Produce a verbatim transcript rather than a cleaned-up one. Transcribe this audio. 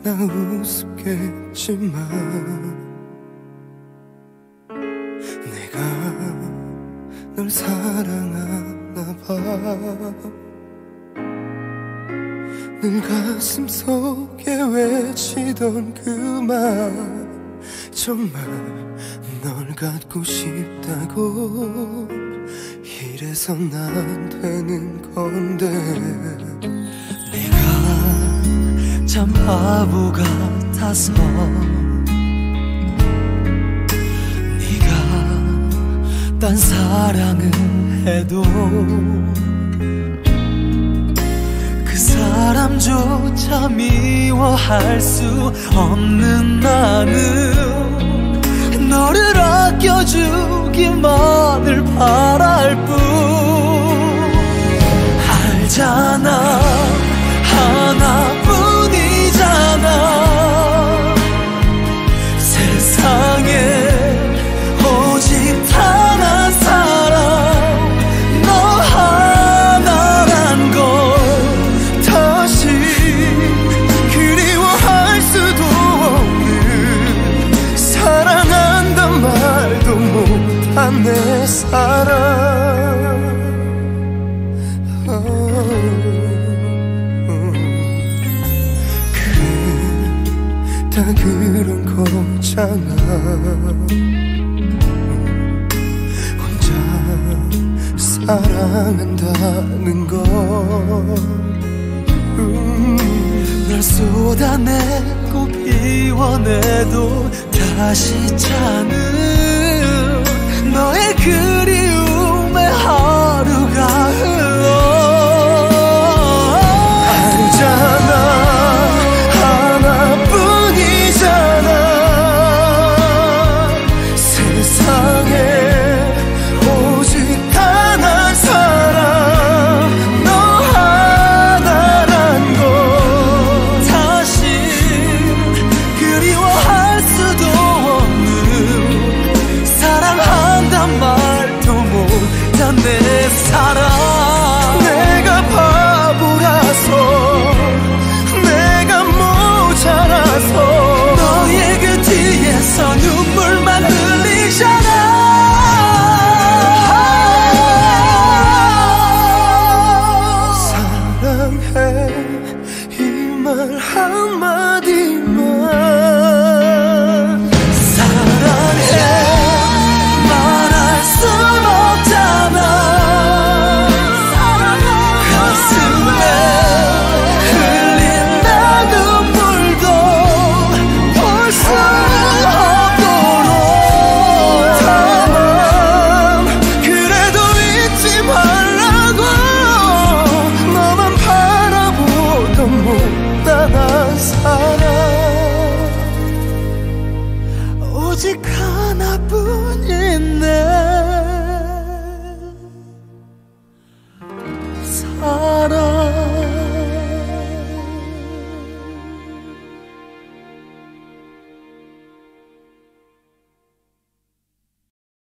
나 우습겠지만 내가 널 사랑하나 봐. 늘 가슴 속에 외치던 그 말, 정말 널 갖고 싶다고. 이래선 안 되는 건데 내가 참 바보 같아서 네가 딴 사랑을 해도 그 사람조차 미워할 수 없는 나는 너를 아껴주기만을 바랄 뿐. 알잖아, 하나뿐이잖아. 세상에 오직 단 한 사람, 너 하나란 걸 다시 그리워할 수도 없는, 사랑한단 말도 못한 내 사랑. 다 그런 거잖아. 혼자 사랑한다는 걸. 음, 널 쏟아내고 비워내도 다시 차는 너의 그리움의 하루가 흘러. 알잖아, 하나뿐이잖아. 세상에 오직 단 한 사람, 너 하나란 걸 다시 그리워할 수도 없는, 사랑한단 말도 못한 내 사랑. 내가 바보라서, 내가 모자라서 너의 그 뒤에서 눈물만 흘리잖아. 사랑해 이 말 한마디